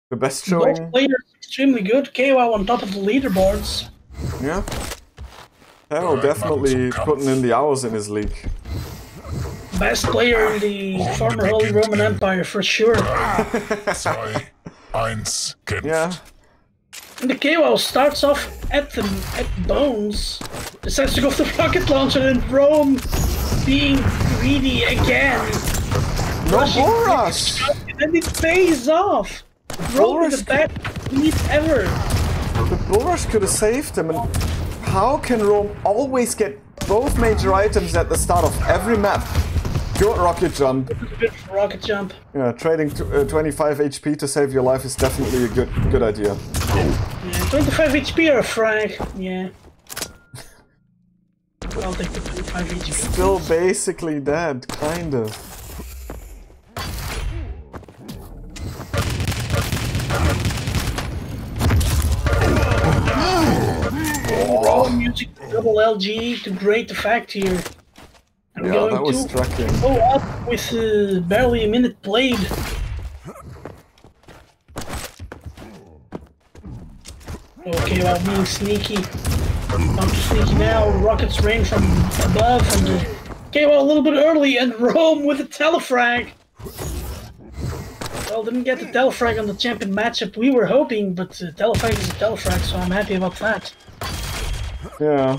The best showing. Both players extremely good. kw0w on top of the leaderboards. Yeah. kw0w definitely putting in the hours in his league. Best player in the former Holy Roman Empire for sure. Yeah. And the kw0w starts off at bones. Decides to go for the rocket launcher, and Rohm being greedy again. No bull rush! And it pays off! Rohm is the best lead ever! The bull rush could have saved him, and how can Rohm always get both major items at the start of every map? Good rocket jump. Good rocket jump. Yeah, trading 25 HP to save your life is definitely a good idea. Yeah, 25 HP or a frag, yeah. I'll take the 25 HP. Still basically dead, kind of. Rohm using double LG to break the fact here. I'm that was striking. Go up with barely a minute played. Okay, well, being sneaky. Not too sneaky now. Rockets rain from above, and kw0w a little bit early, and Rohm with a telefrag. Well, didn't get the telefrag on the champion matchup we were hoping, but telefrag is a telefrag, so I'm happy about that. Yeah.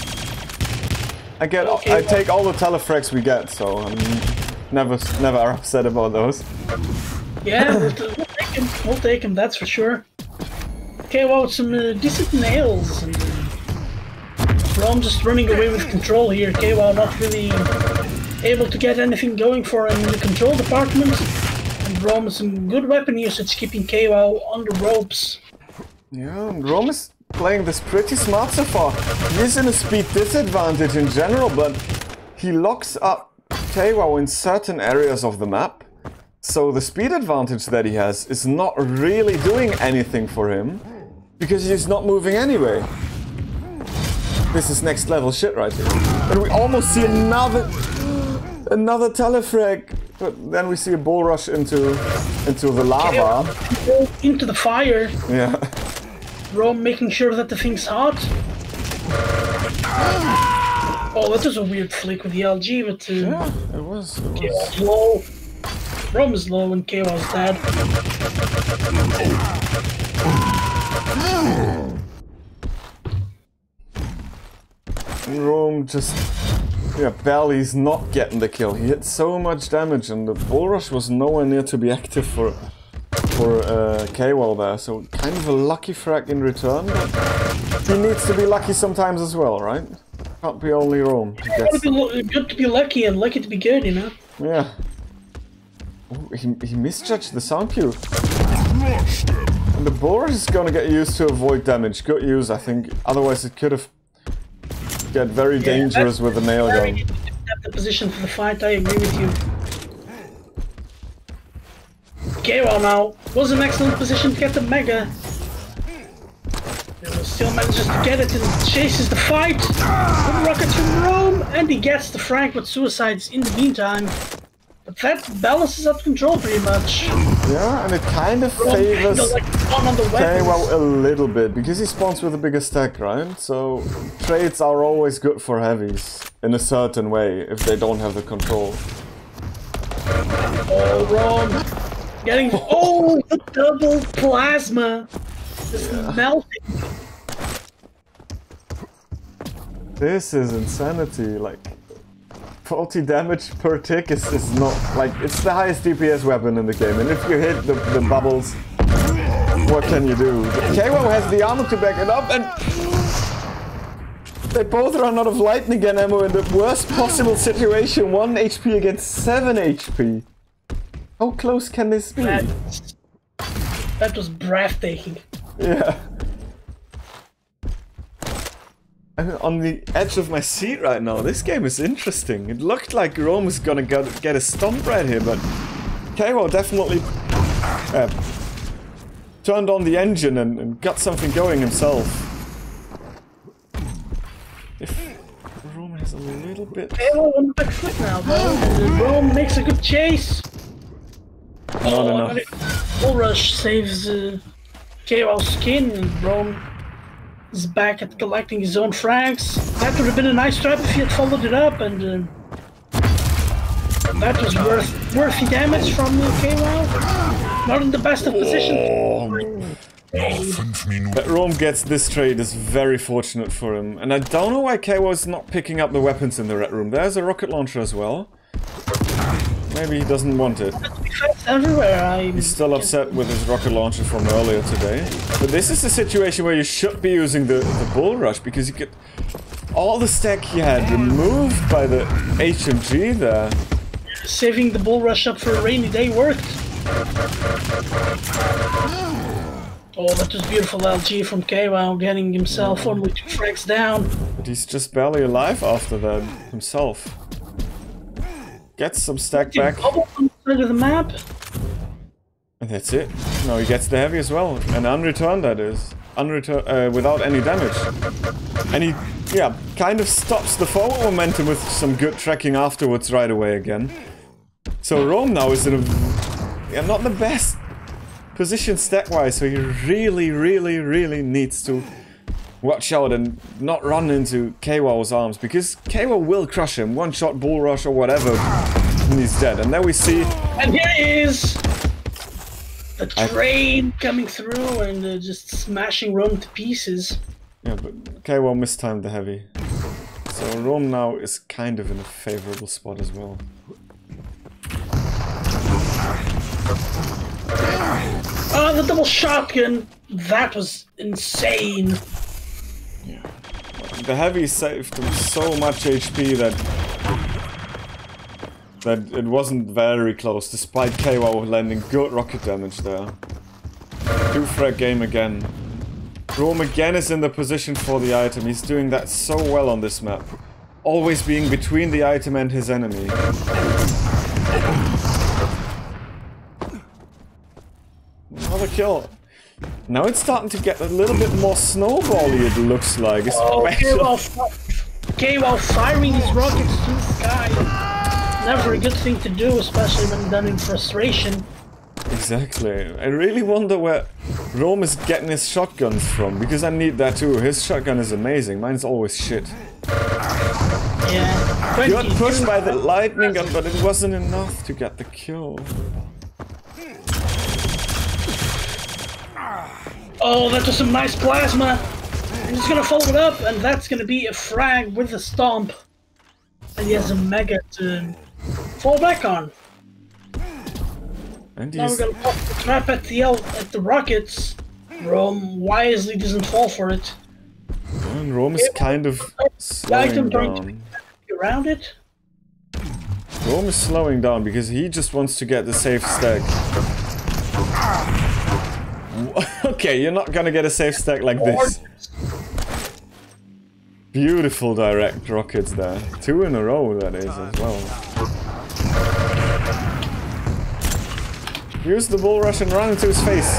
I take all the telefrags we get, so I'm never upset about those. Yeah, we'll take him, that's for sure. kw0w with some decent nails. And Rohm just running away with control here. kw0w not really able to get anything going for him in the control department. And Rohm with some good weapon usage, keeping kw0w on the ropes. Yeah, and Rohm is playing this pretty smart so far. He is in a speed disadvantage in general, but he locks up kw0w in certain areas of the map. So the speed advantage that he has is not really doing anything for him, because he's not moving anyway. This is next level shit right here. And we almost see another telefrag, but then we see a bull rush into the lava. Into the fire. Yeah. Rohm making sure that the thing's hot. Oh, that was a weird flick with the LG, but yeah, it was. kw0w's low. Rohm is low and kw0w's dead. Rohm just, barely is not getting the kill. He hit so much damage, and the bull rush was nowhere near to be active for kw0w there. So kind of a lucky frag in return, but he needs to be lucky sometimes as well, right? Can't be only Rohm. It's good to be lucky and lucky to be good, you know? Yeah. Ooh, he misjudged the sound cue. And the bull rush is gonna get used to avoid damage. Good use, I think. Otherwise it could have get very dangerous with the nail gun. The position for the fight, I agree with you. kw0w now was an excellent position to get the mega. Still manages to get it and chases the fight. Good rockets from Rohm, and he gets the frag with suicides in the meantime. But that balances out control pretty much. Yeah, and it kind of favors kw0w a little bit, because he spawns with a bigger stack, right? So trades are always good for heavies, in a certain way, if they don't have the control. Oh, Rohm getting the double plasma. Just melting. This is insanity, like 40 damage per tick is not, like, it's the highest DPS weapon in the game, and if you hit the bubbles, what can you do? kw0w has the armor to back it up, and they both run out of lightning ammo in the worst possible situation. 1 HP against 7 HP. How close can this be? That was breathtaking. Yeah. I'm on the edge of my seat right now. This game is interesting. It looked like Rohm was gonna get a stomp right here, but kw0w definitely turned on the engine and got something going himself. If Rohm has a little bit... kw0w on the back foot now, though. Rohm makes a good chase. not enough. Bull rush saves kw0w's skin, and Rohm is back at collecting his own frags. That would have been a nice trap if he had followed it up, and that was worthy damage from kw0w. Not in the best of positions. That Rohm gets this trade is very fortunate for him, and I don't know why kw0w is not picking up the weapons in the red room. There's a rocket launcher as well. Maybe he doesn't want it. Everywhere. He's still upset with his rocket launcher from earlier today. But this is a situation where you should be using the bull rush, because you get all the stack he had removed by the HMG there. Saving the bull rush up for a rainy day worked. Oh, that was beautiful LG from kw0w, getting himself only 2 frags down. But he's just barely alive after that himself. Gets some stack back. Under the map. And that's it. Now he gets the heavy as well. And unreturned, that is. Without any damage. And he, yeah, kind of stops the forward momentum with some good tracking afterwards right away again. So Rohm now is in a... yeah, not the best position stack-wise, so he really needs to watch out and not run into kw0w's arms, because kw0w will crush him, one-shot bull rush or whatever, and he's dead. And then we see... and here he is! The train coming through and just smashing Rohm to pieces. Yeah, but kw0w mistimed the heavy. So Rohm now is kind of in a favorable spot as well. Oh, the double shotgun! That was insane! Yeah. The heavy saved him so much HP that it wasn't very close, despite kw0w landing good rocket damage there. 2-frag game again. Rohm again is in the position for the item. He's doing that so well on this map. Always being between the item and his enemy. Another kill. Now it's starting to get a little bit more snowbally, it looks like. kw0w firing his rockets to the sky. Never a good thing to do, especially when done in frustration. Exactly. I really wonder where Rohm is getting his shotguns from, because I need that too. His shotgun is amazing. Mine's always shit. Yeah. Got pushed by the lightning gun, but it wasn't enough to get the kill. Oh, that was some nice plasma. And he's gonna follow it up, and that's gonna be a frag with a stomp. And he has a mega to fall back on. And now we're gonna pop the trap at the rockets. Rohm wisely doesn't fall for it. And Rohm is kind of slowing down. Around it. Rohm is slowing down because he just wants to get the safe stack. Okay, you're not gonna get a safe stack like this. Beautiful direct rockets there. 2 in a row, that is, as well. Use the bull rush and run into his face.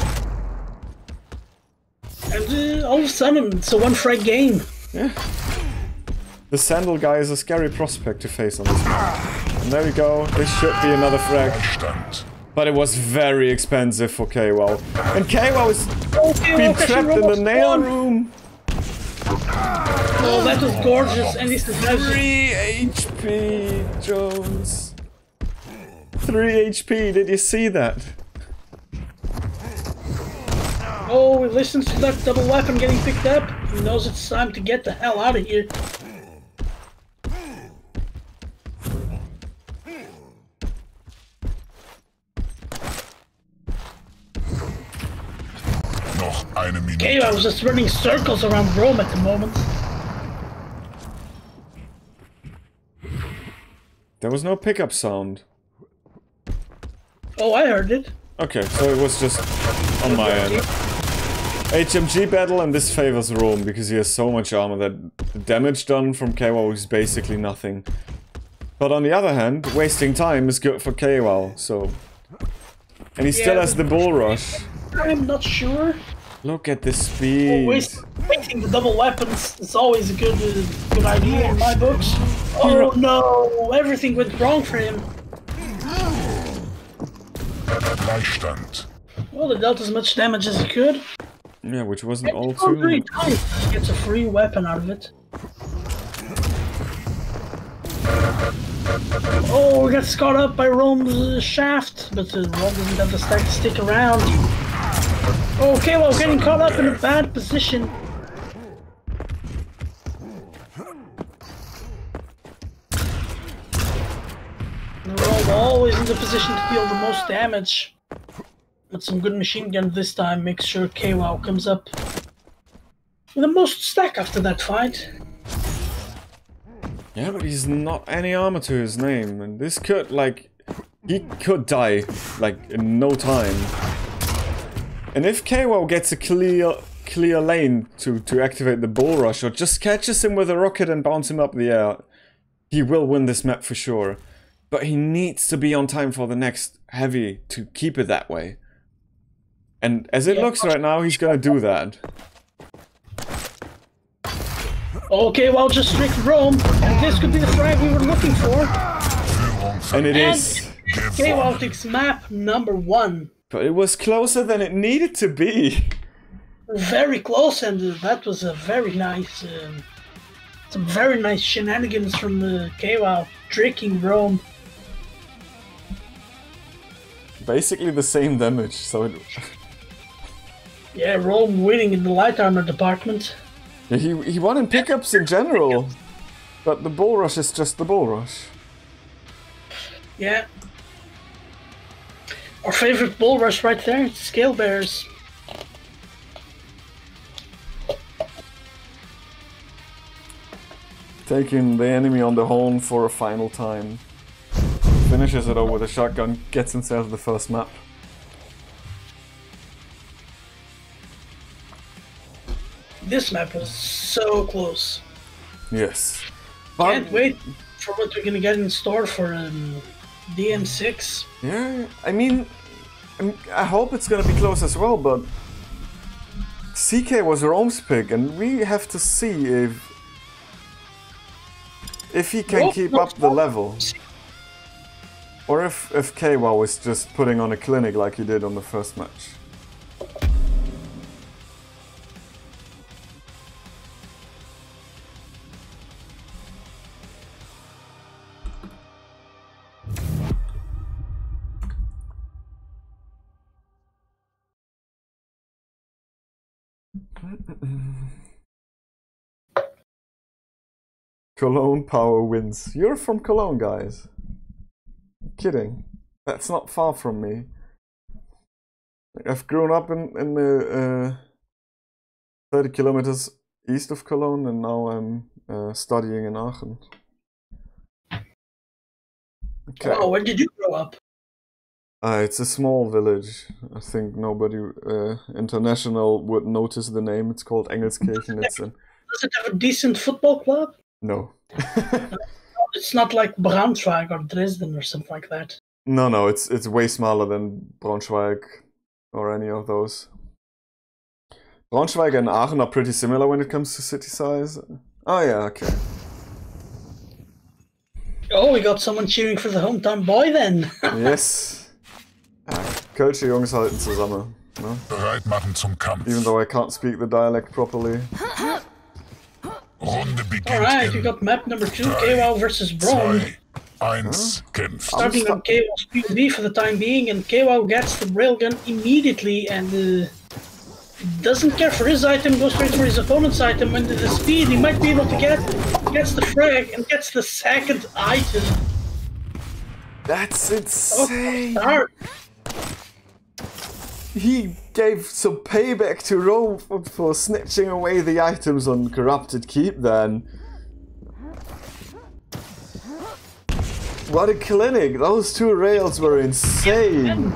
And all of a sudden, it's a 1-frag game. Yeah. The sandal guy is a scary prospect to face on this map. And there we go, this should be another frag. But it was very expensive for kw0w. And kw0w is being trapped in the nail room. Oh, that was gorgeous. And this is 3 HP, Jones. 3 HP, did you see that? Oh, he listens to that double weapon getting picked up. He knows it's time to get the hell out of here. kw0w was just running circles around Rohm at the moment. There was no pickup sound. Oh, I heard it. Okay, so it was just on my end. HMG battle, and this favors Rohm because he has so much armor that the damage done from kw0w is basically nothing. But on the other hand, wasting time is good for kw0w, so... And he still has the bull rush. I'm not sure. Look at the speed. Wasting the double weapons is always a good idea in my books. Oh no! Everything went wrong for him. Gleichstand. Well, he dealt as much damage as he could. Yeah, which wasn't all It's not too very much. tight. He gets a free weapon out of it. Oh, we got caught up by Rohm's shaft, but Rohm doesn't have the stack to stick around. Okay, well, getting caught up in a bad position. Rohm always in the position to deal the most damage. With some good machine gun this time, make sure kw0w comes up with the most stack after that fight. Yeah, but he's not any armor to his name, and this could, like, he could die, like, in no time. And if kw0w gets a clear lane to activate the bull rush, or just catches him with a rocket and bounce him up the air, he will win this map for sure. But he needs to be on time for the next heavy to keep it that way. And as it looks right now, he's gonna do that. Okay, well, just strict Rohm, and this could be the frag we were looking for. And it is. kw0w takes map number 1. But it was closer than it needed to be. Very close, and that was a very nice, some very nice shenanigans from kw0w, tricking Rohm. Basically the same damage, so it... Yeah, Rohm winning in the light armor department. Yeah, he won in pickups in general, but the bull rush is just the bull rush. Yeah. Our favorite bull rush right there, scale bears. Taking the enemy on the horn for a final time. Finishes it all with a shotgun, gets himself the first map. This map was so close. Yes. Can't wait for what we're gonna get in store for DM6. Yeah, I mean, I hope it's gonna be close as well, but CK was Rohm's pick, and we have to see if he can keep up the level. Or if kw0w is just putting on a clinic like he did on the first match. Cologne power wins. You're from Cologne, guys. Kidding. That's not far from me. I've grown up in the 30 kilometers east of Cologne, and now I'm studying in Aachen. Okay. Oh, where did you grow up? It's a small village. I think nobody international would notice the name. It's called Engelskirchen. It's in... Does it have a decent football club? No. It's not like Braunschweig or Dresden or something like that. No, it's way smaller than Braunschweig or any of those. Braunschweig and Aachen are pretty similar when it comes to city size. Oh yeah, okay. Oh, we got someone cheering for the hometown boy then. Yes. Kölsche Jungs halten zusammen. No? Bereit machen zum Kampf. Even though I can't speak the dialect properly. Runde beginnt Alright, we in got map number 2, kw0w versus Rohm. 1, kämpft. Starting on kw0w's POV for the time being, and kw0w gets the railgun immediately and doesn't care for his item, goes straight for his opponent's item, and the speed he might be able to get, gets the frag and gets the second item. That's insane! Start. He gave some payback to Rohm for snatching away the items on Corrupted Keep then. What a clinic! Those two rails were insane!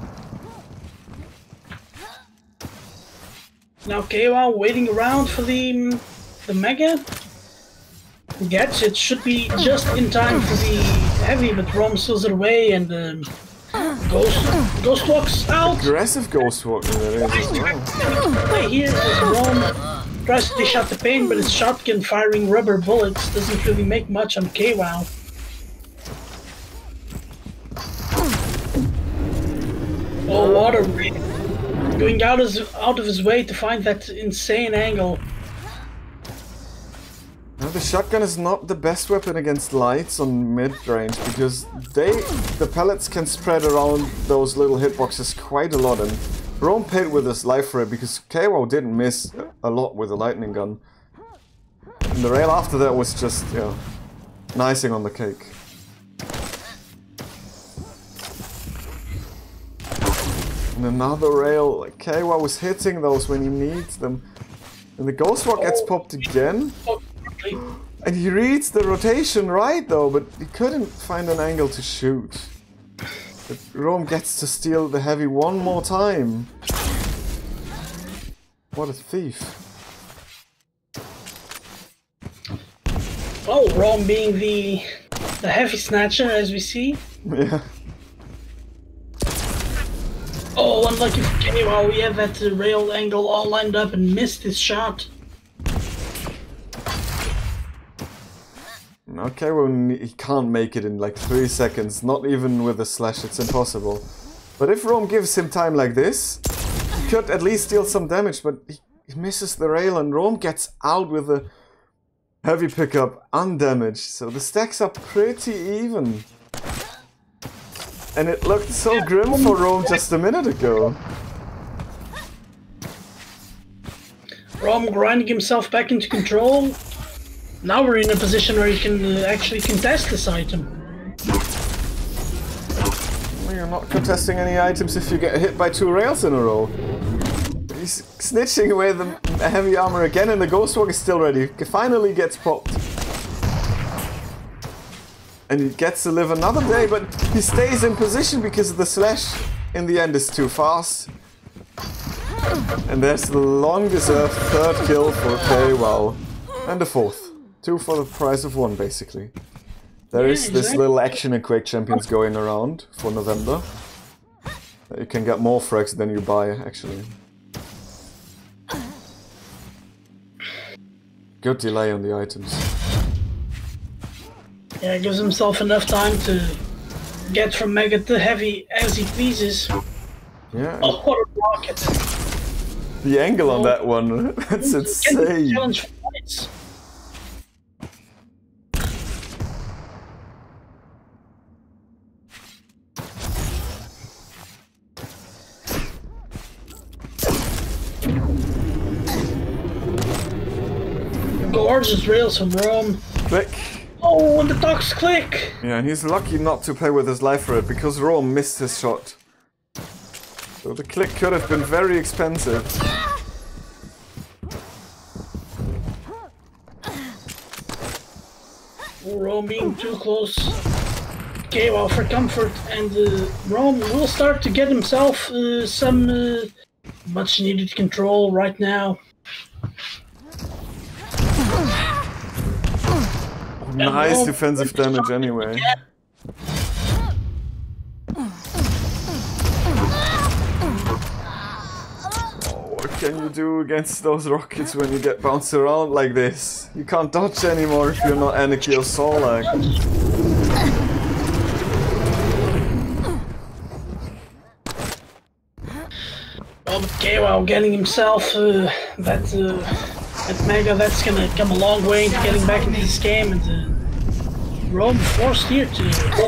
Now kw0w waiting around for the Mega. Gets it, should be just in time for the heavy, but Rohm steals it away and Ghost walks out. Aggressive ghost walking there is as well. Play here as Rohm tries to dish out the pain, but his shotgun firing rubber bullets doesn't really make much on kw0w. Oh, what a rip. Going out of his way to find that insane angle. Now, the shotgun is not the best weapon against lights on mid-range because the pellets can spread around those little hitboxes quite a lot, and Rohm paid with his life for it because kw0w didn't miss a lot with the lightning gun. And the rail after that was just, yeah, icing on the cake. And another rail, like kw0w was hitting those when he needs them. And the ghost rock gets popped again. And he reads the rotation right though, but he couldn't find an angle to shoot. But Rohm gets to steal the heavy one more time. What a thief. Oh, Rohm being the heavy snatcher as we see. Yeah. Oh, unlucky for kw0w, we have that rail angle all lined up and missed his shot. Okay, well, he can't make it in like 3 seconds, not even with a slash, it's impossible. But if Rohm gives him time like this, he could at least deal some damage, but he misses the rail and Rohm gets out with a heavy pickup undamaged, so the stacks are pretty even. And it looked so grim for Rohm just a minute ago. Rohm grinding himself back into control. Now we're in a position where he can actually contest this item. Well, you're not contesting any items if you get hit by 2 rails in a row. He's snitching away the heavy armor again and the ghost walk is still ready. He finally gets popped. And he gets to live another day, but he stays in position because the slash in the end is too fast. And there's the long-deserved 3rd kill for kw0w. And the 4th. 2 for the price of 1, basically. There is this little action in Quake Champions going around for November. You can get more frags than you buy, actually. Good delay on the items. Yeah, gives himself enough time to get from mega to heavy as he pleases. Yeah. Oh, what a rocket! The angle on that one, that's insane. Challenge for points. Gorgeous rails from Rohm. Click. Oh, and the dogs click! Yeah, and he's lucky not to pay with his life for it, because Rohm missed his shot. So the click could have been very expensive. Rohm being too close. kw0w for comfort, and Rohm will start to get himself some much needed control right now. Nice defensive damage anyway. Oh, what can you do against those rockets when you get bounced around like this? You can't dodge anymore if you're not Anarchy or Solag. Well, but kw0w getting himself that mega, that's gonna come a long way into getting back into this game, and Rohm forced here to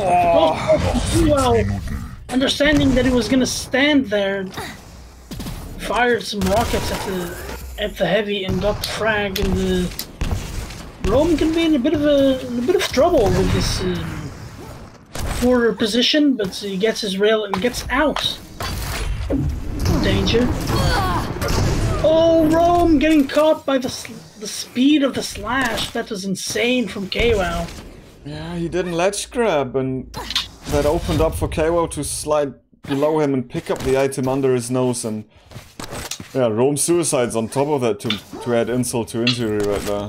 kw0w, understanding that he was gonna stand there, fired some rockets at the heavy and got the frag, and Rohm can be in a bit of trouble with this poor position, but he gets his rail and gets out. Danger. Oh, Rohm getting caught by the speed of the slash. That was insane from kw0w. Yeah, he didn't ledge grab, and that opened up for kw0w to slide below him and pick up the item under his nose, and yeah, Rohm suicides on top of that to add insult to injury right there.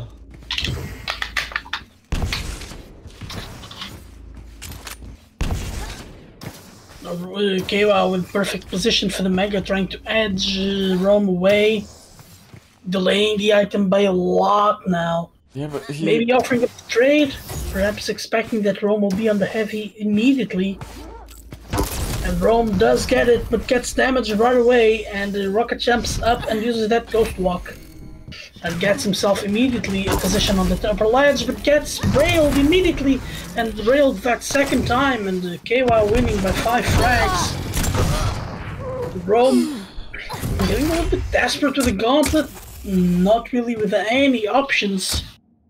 kw0w in perfect position for the mega, trying to edge Rohm away, delaying the item by a lot now. Yeah, but maybe offering up the trade, perhaps expecting that Rohm will be on the heavy immediately. And Rohm does get it, but gets damaged right away, and the Rocket jumps up and uses that Ghost Walk. And gets himself immediately a position on the upper ledge, but gets railed immediately, and railed that second time, and kw0w winning by 5 frags. Rohm getting a little bit desperate with the gauntlet, not really with any options.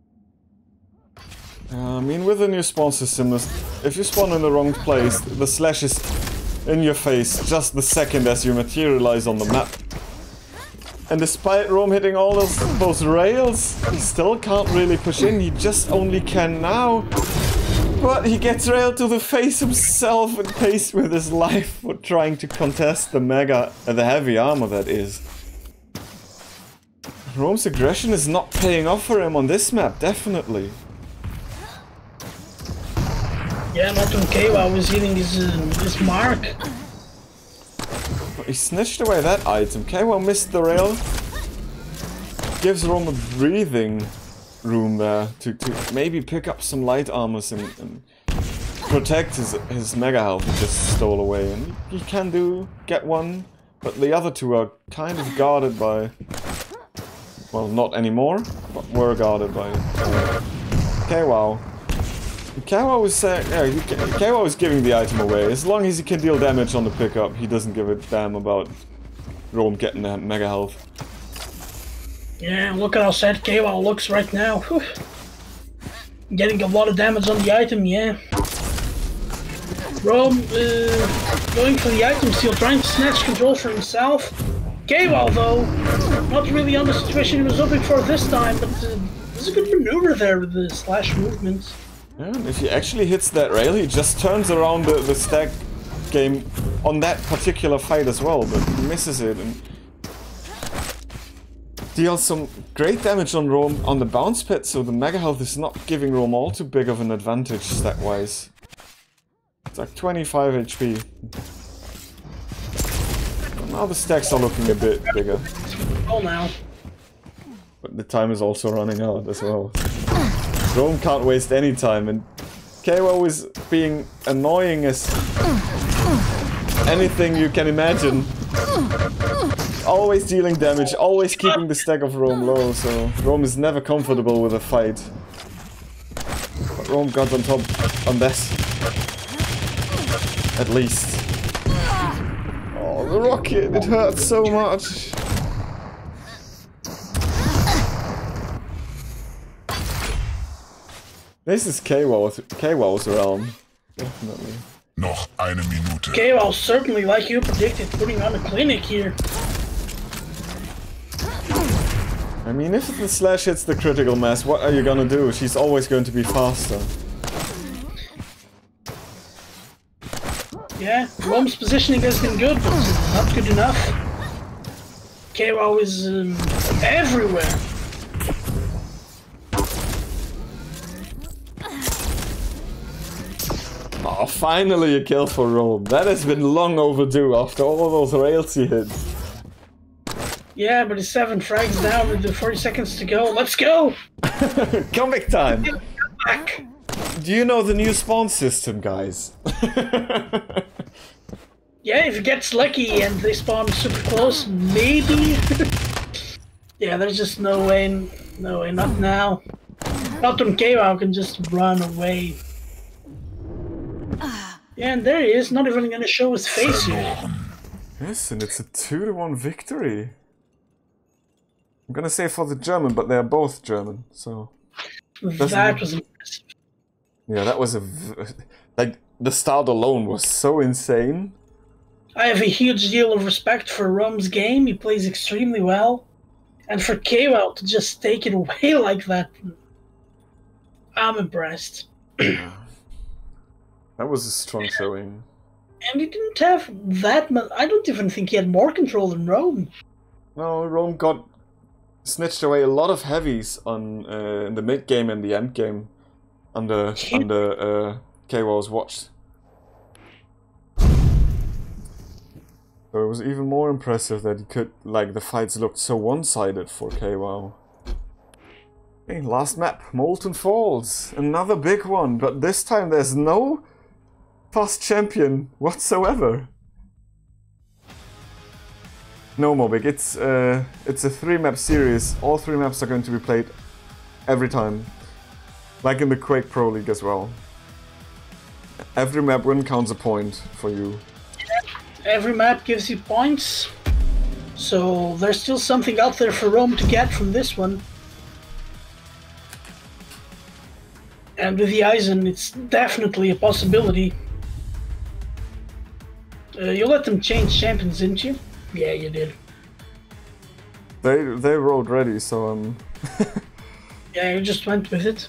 I mean, with the new spawn system, if you spawn in the wrong place, the slash is in your face just the second as you materialize on the map. And despite Rohm hitting all those rails, he still can't really push in, he just only can now. But he gets railed to the face himself and pays with his life for trying to contest the the heavy armor that is. Rohm's aggression is not paying off for him on this map, definitely. Yeah, not when kw0w was hitting his mark. He snitched away that item. kw0w missed the rail. Gives Rohm a breathing room there to maybe pick up some light armors and protect his mega health he just stole away. And he can get one, but the other two are kind of guarded by... Well, not anymore, but were guarded by kw0w. kw0w is saying, yeah, kw0w is giving the item away. As long as he can deal damage on the pickup, he doesn't give a damn about Rohm getting that mega health. Yeah, look at how sad kw0w looks right now. Whew. Getting a lot of damage on the item, yeah. Rohm going for the item steal, trying to snatch control for himself. kw0w, though, not really on the situation he was hoping for this time, but there's a good maneuver there with the slash movement. Yeah, and if he actually hits that rail, he just turns around the stack game on that particular fight as well, but he misses it and deals some great damage on Rohm on the bounce pit, so the mega health is not giving Rohm all too big of an advantage stack-wise. It's like 25 HP. But now the stacks are looking a bit bigger. Oh, now. But the time is also running out as well. Rohm can't waste any time, and kw0w is being annoying as anything you can imagine. Always dealing damage, always keeping the stack of Rohm low, so Rohm is never comfortable with a fight. But Rohm got on top on this. At least. Oh, the rocket, it hurts so much. This is kw0w's realm. Definitely. Noch eine Minute. kw0w certainly, like you predicted, putting on a clinic here. I mean, if the slash hits the critical mass, what are you gonna do? She's always going to be faster. Yeah, Rohm's positioning has been good, but not good enough. kw0w is everywhere. Oh, finally a kill for Rohm. That has been long overdue after all those rails he hit. Yeah, but it's 7 frags now with the 40 seconds to go. Let's go! Comeback time! Come back! Do you know the new spawn system, guys? Yeah, if it gets lucky and they spawn super close, maybe? Yeah, there's just no way, not now. Not when kw0w can just run away. Yeah, and there he is, not even gonna show his face here. Yes, and it's a 2-1 victory. I'm gonna say for the German, but they're both German, so... That was impressive. Yeah, that was like, the start alone was so insane. I have a huge deal of respect for Rohm's game, he plays extremely well. And for kw0w to just take it away like that, I'm impressed. That was a strong showing. And he didn't have that much, I don't even think he had more control than Rohm. No, Rohm got snitched away a lot of heavies on in the mid game and the end game under kw0w's watch. So it was even more impressive that he could, like, the fights looked so one-sided for kw0w. Okay, last map, Molten Falls, another big one, but this time there's no past champion whatsoever. No, Mobig, it's a 3-map series. All 3 maps are going to be played every time. Like in the Quake Pro League as well. Every map win counts a point for you. Every map gives you points. So there's still something out there for Rohm to get from this one. And with the Eisen, it's definitely a possibility. You let them change champions, didn't you? Yeah, you did. They rolled ready, so Yeah, you just went with it.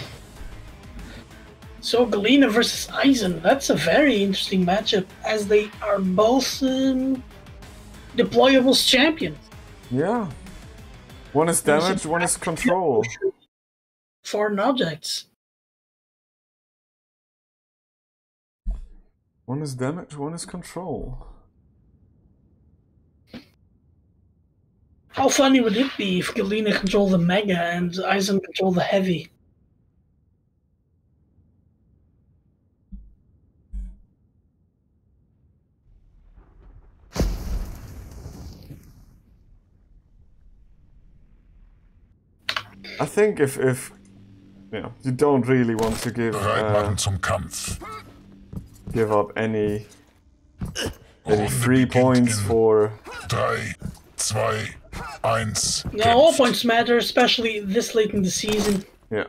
So Galena versus Eisen, that's a very interesting matchup, as they are both deployables champions. yeah. One is damage, one is control. Foreign objects. One is damage, one is control. How funny would it be if Galena controlled the Mega and Eisen controlled the Heavy? I think if you know, you don't really want to give Bereit machen zum Kampf. give up any free points for 3, 2, 1. No, all points matter, especially this late in the season. yeah.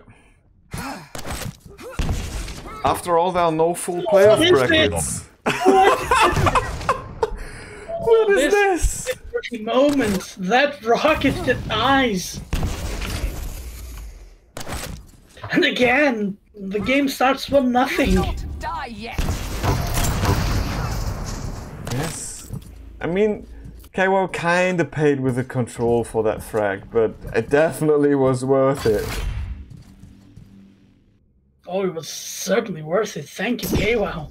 After all, there are no full playoff is brackets. What is this? Every moment, that rocketed eyes. And again, the game starts 1-0. Not die yet. Yes. I mean, kw0w kinda paid with the control for that frag, but it definitely was worth it. Oh, it was certainly worth it. Thank you, kw0w.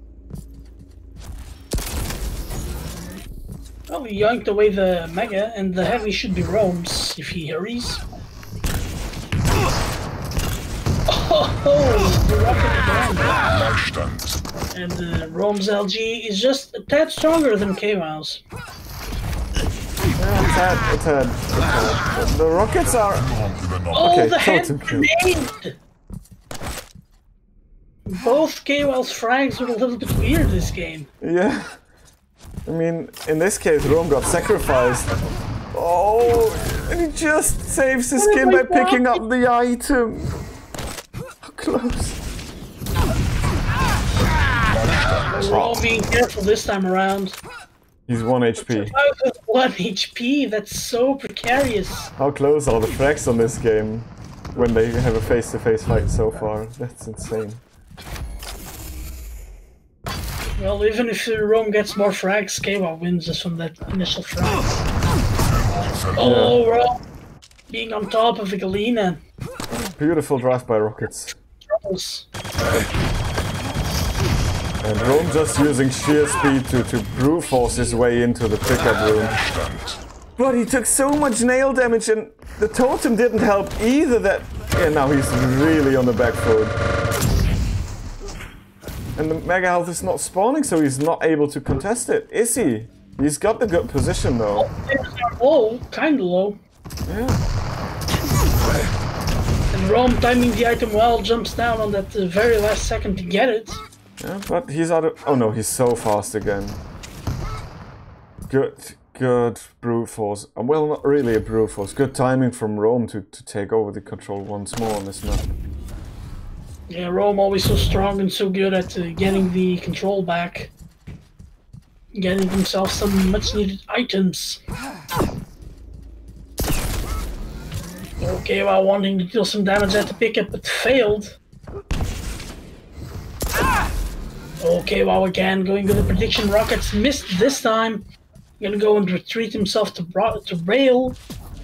Well, he yoinked away the Mega, and the Heavy should be Rohm's if he hurries. Oh, the rocket again. Leerstand. And Rohm's LG is just a tad stronger than kw0w's. Yeah, a tad. The rockets are... Oh, Okay, the hand totem kill. grenade! Both kw0w's frags were a little bit weird this game. Yeah. I mean, in this case, Rohm got sacrificed. Oh, and he just saves his skin by picking up the item. How close. Rohm being careful this time around. He's 1 HP. 1 HP, that's so precarious. How close are the frags on this game when they have a face-to-face fight so far? That's insane. Well, even if Rohm gets more frags, kw0w wins just from that initial frag. Oh, Rohm being on top of the Galena. Beautiful drive by rockets. Troubles. And Rohm just using sheer speed to brute force his way into the pickup room. But he took so much nail damage and the totem didn't help either. That yeah, now he's really on the back foot. And the Mega Health is not spawning, so he's not able to contest it, is he? He's got the good position though. Low, kinda low. Yeah. And Rohm, timing the item well, jumps down on that very last second to get it. Yeah, but he's out of... Oh no, he's so fast again. Good brute force. Well, not really a brute force. Good timing from Rohm to take over the control once more on this map. Yeah, Rohm always so strong and so good at getting the control back. Getting himself some much needed items. Okay, while wanting to deal some damage at the pickup, but failed. Okay, wow, again, going with the prediction. Rockets missed this time. Gonna go and retreat himself to rail.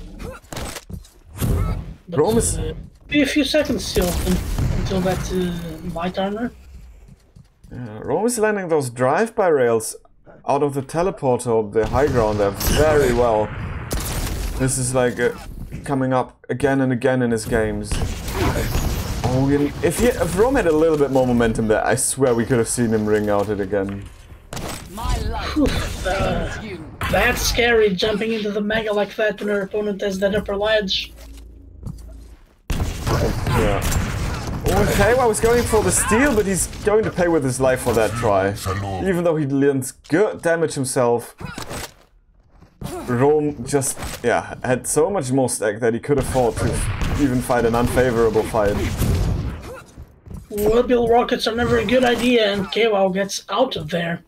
But, Rohm is... be a few seconds still until that light armor. Yeah, Rohm is landing those drive-by rails out of the teleporter of the high ground there very well. This is like coming up again and again in his games. Oh, if Rohm had a little bit more momentum there, I swear we could have seen him ring out it again. That's scary, jumping into the mega like that when our opponent has that upper ledge. Yeah. Okay, well, I was going for the steal, but he's going to pay with his life for that try. Even though he lands good damage himself, Rohm just, yeah, had so much more stack that he could afford to even fight an unfavorable fight. Windmill rockets are never a good idea, and kw0w gets out of there.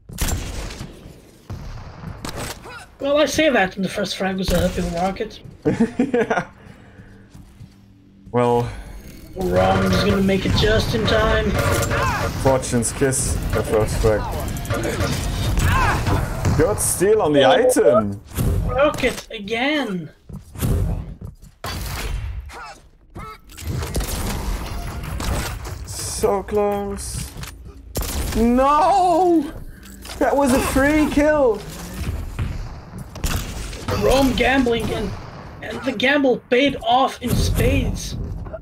Well, I say that when the first frag was a windmill rocket. Yeah. Well, Rohm is gonna make it just in time. Fortune's kiss, the first frag. Good steal on the item! Rocket again! So close. No! That was a free kill! Rohm gambling and the gamble paid off in spades.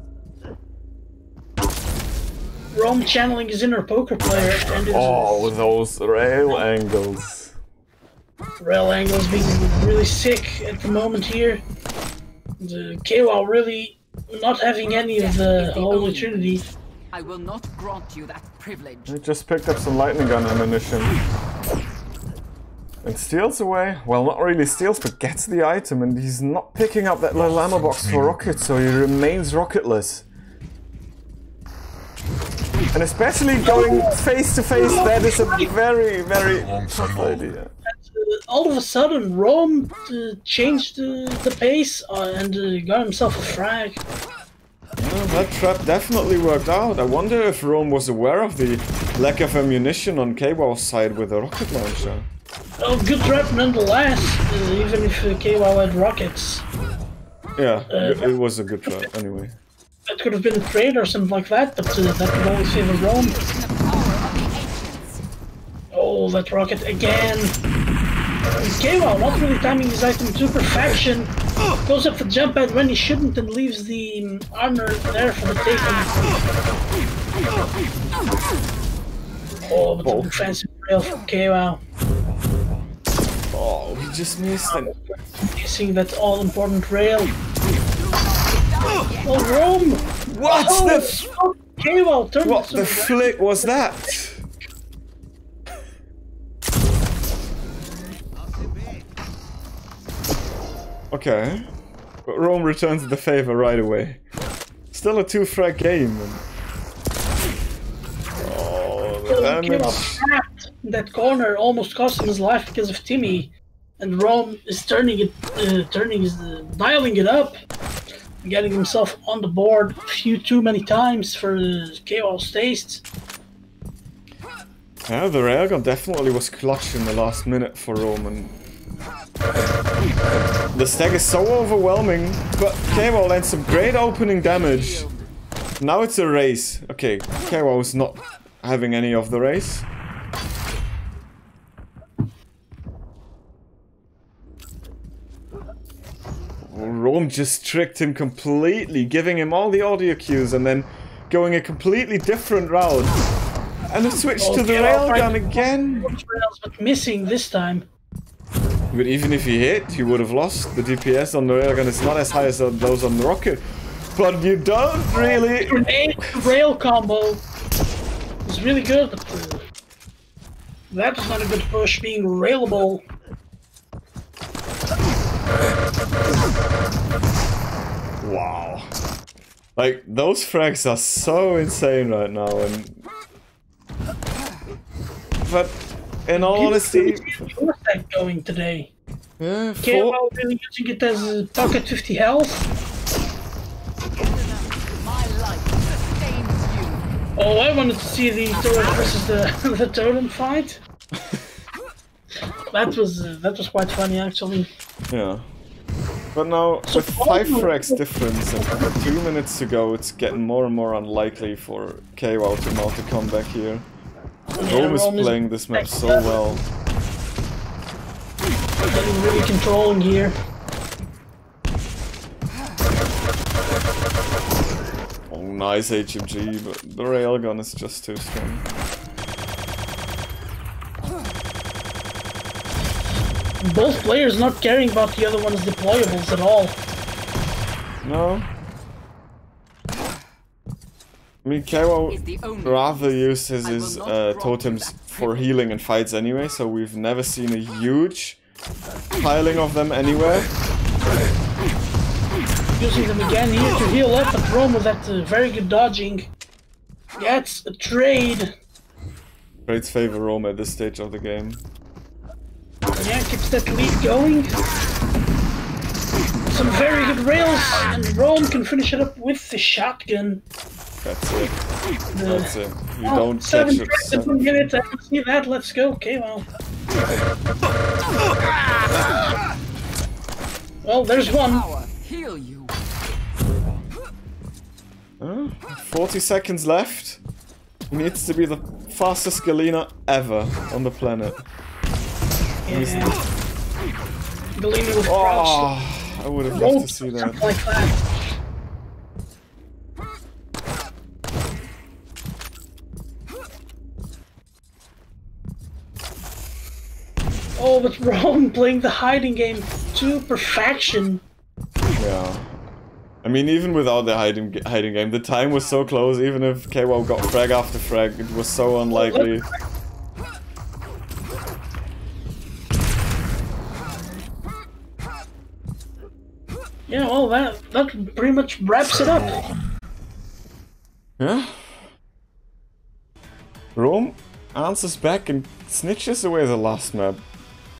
Rohm channeling his inner poker player and his those rail angles. rail angles being really sick at the moment here. The kw0w really not having any of the Holy Trinity. I will not grant you that privilege. He just picked up some lightning gun ammunition. And steals away. Well, not really steals, but gets the item, and he's not picking up that little ammo box for rockets, so he remains rocketless. And especially going face to face, that is a very, very tough idea. All of a sudden, Rohm changed the pace and got himself a frag. Well, that trap definitely worked out. I wonder if Rohm was aware of the lack of ammunition on kw0w's side with a rocket launcher. Oh, good trap nonetheless, even if kw0w had rockets. Yeah, it was a good trap anyway. That could have been a trade or something like that, but that would always favor Rohm. Oh, that rocket again. kw0w not really timing his item to perfection. Goes up the jump pad when he shouldn't and leaves the armor there for the taking. Oh, but the defensive rail from kw0w. Oh, he just missed it. Missing that all-important rail. Oh, Rohm! What the kw0w turned What the flick was that? Okay. But Rohm returns the favor right away. Still a 2-frag game. Oh, the damage. kw0w that corner almost cost him his life because of Timmy. And Rohm is dialing it up. Getting himself on the board a few too many times for kw0w's taste. Yeah, the railgun definitely was clutch in the last minute for Rohm, and the stack is so overwhelming, but kw0w lands some great opening damage. Now it's a race. Okay, kw0w is not having any of the race. Rohm just tricked him completely, giving him all the audio cues and then going a completely different route. And a switch to the railgun again. Rails, but missing this time. But even if he hit, he would have lost. The DPS on the railgun is not as high as those on the rocket. But you don't really... Grenade rail combo is really good, but that was not a good push, being railable. Wow. Like, those frags are so insane right now, and... But, in all honesty... What's that going today? Yeah, kw0w really using it as a pocket 50 health. Oh, I wanted to see the turret versus the totem fight. That was quite funny, actually. Yeah. But now, with 5 frags difference and 2 minutes to go, it's getting more and more unlikely for kw0w to mount a comeback here. Rohm is playing this map so well. Getting really controlling here. Oh nice HMG, but the railgun is just too strong. Both players not caring about the other one's deployables at all. No. I mean, kw0w rather uses his totems for healing in fights anyway, so we've never seen a huge piling of them anywhere. Using them again here to heal up, but Rohm with that very good dodging. Gets a trade. Trades favor Rohm at this stage of the game. Yeah, keeps that lead going. Some very good rails, and Rohm can finish it up with the shotgun. That's it. That's it. You don't catch it. 7 minutes, I can see that. Let's go, kw0w. Well, there's one. Heal you. 40 seconds left. He needs to be the fastest Galena ever on the planet. Yeah. Galena was Oh, I would have loved to see that. Something like that. Oh, but Rohm playing the hiding game to perfection. Yeah. I mean, even without the hiding game, the time was so close. Even if kw0w got frag after frag, it was so unlikely. Yeah, well, that pretty much wraps it up. Yeah. Rohm answers back and snitches away the last map.